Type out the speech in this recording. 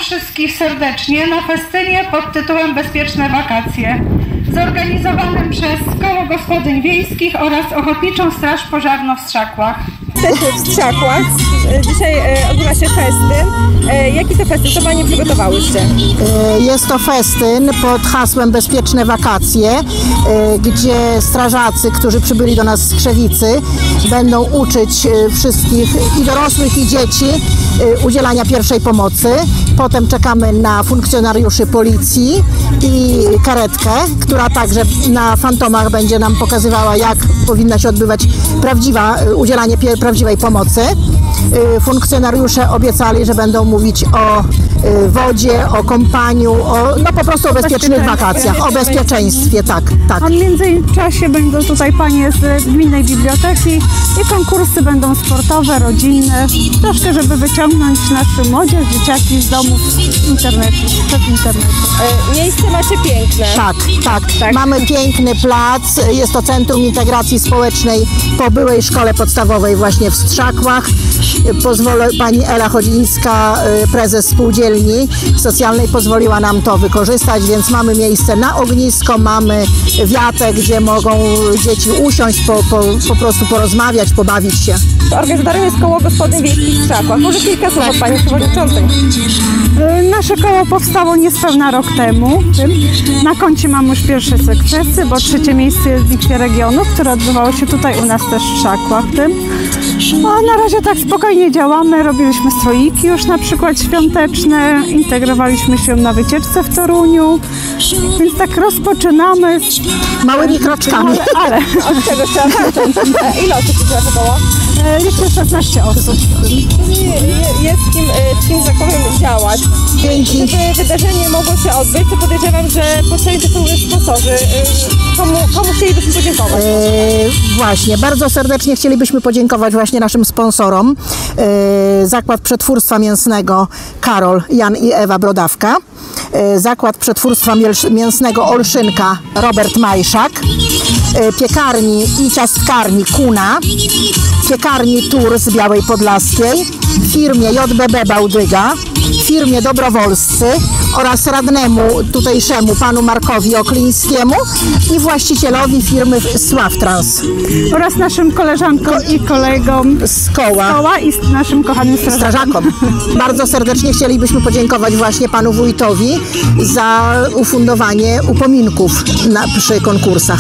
wszystkich serdecznie na festynie pod tytułem Bezpieczne wakacje, zorganizowanym przez Koło Gospodyń Wiejskich oraz Ochotniczą Straż Pożarną w Strzakłach. Jesteśmy w Strzakłach. Dzisiaj odbywa się festyn. Jaki to festyn? Co Panie przygotowałyście? Jest to festyn pod hasłem Bezpieczne wakacje, gdzie strażacy, którzy przybyli do nas z Krzewicy, będą uczyć wszystkich i dorosłych, i dzieci udzielania pierwszej pomocy. Potem czekamy na funkcjonariuszy policji i karetkę, która także na fantomach będzie nam pokazywała, jak powinna się odbywać udzielanie prawdziwej pomocy. Funkcjonariusze obiecali, że będą mówić o wodzie, o kąpaniu, po prostu o bezpiecznych wakacjach, o bezpieczeństwie, tak. A w międzyczasie będą tutaj panie z gminnej biblioteki i konkursy będą sportowe, rodzinne, troszkę, żeby wyciągnąć naszą młodzież, dzieciaki z domów z internetu, przed internetu. Miejsce macie piękne. Tak. Mamy piękny plac, jest to Centrum Integracji Społecznej po byłej szkole podstawowej właśnie w Strzakłach. Pani Ela Chodzińska, prezes spółdzielni socjalnej, pozwoliła nam to wykorzystać, więc mamy miejsce na ognisko, mamy wiatę, gdzie mogą dzieci usiąść, po prostu porozmawiać, pobawić się. Organizatorem jest Koło Gospodyń Wiejskich w Strzakłach. Może kilka słów od Pani Przewodniczącej. Nasze koło powstało niespełna rok temu. Na koncie mamy już pierwsze sukcesy, bo 3. miejsce jest w Bitwie Regionów, które odbywało się tutaj u nas też w Strzakłach. A na razie tak spokojnie działamy, robiliśmy stroiki już na przykład świąteczne, integrowaliśmy się na wycieczce w Toruniu, więc tak rozpoczynamy. Małymi kroczkami. Ale od czego trzeba zacząć? Ile osób tu trzeba było? Liczę 16 osób. Jest z kim, że tak powiem, działać. Dzięki. Żeby wydarzenie mogło się odbyć, to podejrzewam, że potrzebni to są sponsorzy. Komu chcielibyśmy podziękować? Właśnie, bardzo serdecznie chcielibyśmy podziękować właśnie naszym sponsorom. Zakład Przetwórstwa Mięsnego Karol, Jan i Ewa Brodawka. Zakład Przetwórstwa Mięsnego Olszynka Robert Majszak. Piekarni i ciastkarni Kuna. Piekarni Tur z Białej Podlaskiej. Firmie JBB Bałdyga. Firmie Dobrowolscy oraz radnemu tutejszemu panu Markowi Oklińskiemu i właścicielowi firmy Sławtrans. Oraz naszym koleżankom i kolegom z koła i z naszym kochanym strażakom. Bardzo serdecznie chcielibyśmy podziękować właśnie panu wójtowi za ufundowanie upominków przy konkursach.